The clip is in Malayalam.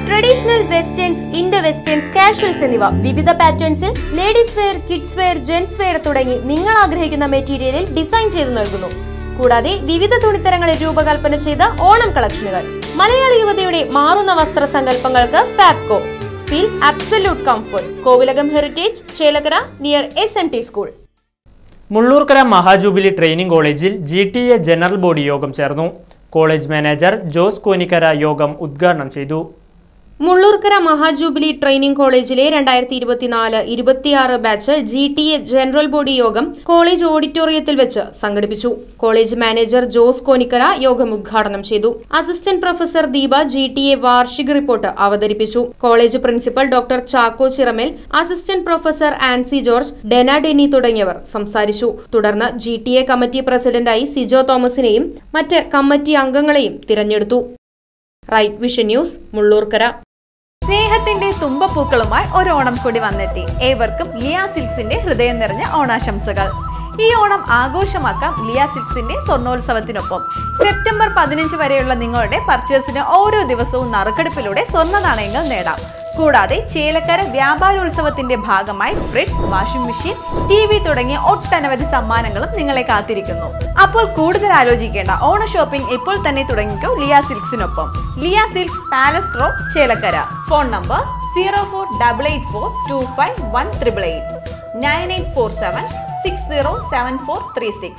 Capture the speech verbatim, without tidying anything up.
Traditional westerns, Indo westerns, casuals എന്നിവ വിവിധ പാറ്റേൺസിൽ ladies wear, kids wear, gents wear തുടങ്ങി നിങ്ങൾ ആഗ്രഹിക്കുന്ന മെറ്റീരിയലിൽ ഡിസൈൻ ചെയ്തു നൽകുന്നു. കൂടാതെ വിവിധ തുണിത്തരങ്ങളിൽ രൂപകൽപ്പന ചെയ്ത ഓണം കളക്ഷനുകൾ. മലയാളി യുവതയുടെ മാറുന്ന വസ്ത്ര സങ്കല്പങ്ങൾക്ക് Fabco. Feel absolute comfort. Kovilakam heritage, Chelakkara, near S M T school. Mullurkara Mahajubilee training കോളേജിൽ G T A general body യോഗം ചേർന്നു. കോളേജ് മാനേജർ ജോസ് കോനിക്കര യോഗം ഉദ്ഘാടനം ചെയ്തു. മുള്ളൂർക്കര മഹാജൂബിലി ട്രെയിനിംഗ് കോളേജിലെ രണ്ടായിരത്തി ഇരുപത്തിനാല് ഇരുപത്തിയാറ് batch G T A general body യോഗം കോളേജ് ഓഡിറ്റോറിയത്തിൽ വെച്ച് സംഘടിപ്പിച്ചു. കോളേജ് മാനേജർ ജോസ് കോനിക്കര യോഗം ഉദ്ഘാടനം ചെയ്തു. Assistant professor Deepa G T A വാർഷിക റിപ്പോർട്ട് അവതരിപ്പിച്ചു. College principal doctor Chacko Chiramel, assistant professor Ancy George, Dena Deny തുടങ്ങിയവർ സംസാരിച്ചു. തുടർന്ന് ജി ടി എ കമ്മിറ്റി പ്രസിഡന്റായി സിജോ തോമസിനെയും മറ്റ് കമ്മിറ്റി അംഗങ്ങളെയും തിരഞ്ഞെടുത്തു. Right vision news, Mullurkara. സ്നേഹത്തിന്റെ തുമ്പപ്പൂക്കളുമായി ഒരു ഓണം കൂടി വന്നെത്തി. ഏവർക്കും ലിയ സിൽക്സിന്റെ ഹൃദയം നിറഞ്ഞ ഓണാശംസകൾ. ഈ ഓണം ആഘോഷമാക്കാം ലിയ സിൽക്സിന്റെ സ്വർണ്ണോത്സവത്തിനൊപ്പം. സെപ്റ്റംബർ പതിനഞ്ച് വരെയുള്ള നിങ്ങളുടെ പർച്ചേസിന് ഓരോ ദിവസവും നറുക്കെടുപ്പിലൂടെ സ്വർണ്ണ നാണയങ്ങൾ നേടാം. കൂടാതെ ചേലക്കര വ്യാപാരോത്സവത്തിന്റെ ഭാഗമായി fridge, washing machine, T V തുടങ്ങിയ ഒട്ടനവധി സമ്മാനങ്ങളും നിങ്ങളെ കാത്തിരിക്കുന്നു. അപ്പോൾ കൂടുതൽ ആലോചിക്കേണ്ട, ഓണ ഷോപ്പിംഗ് ഇപ്പോൾ തന്നെ തുടങ്ങിക്കോ ലിയ സിൽക്സിനൊപ്പം. Liya silks, palace road, Chelakkara. Phone number zero four double eight four two five one triple eight nine eight four seven six zero seven four three six.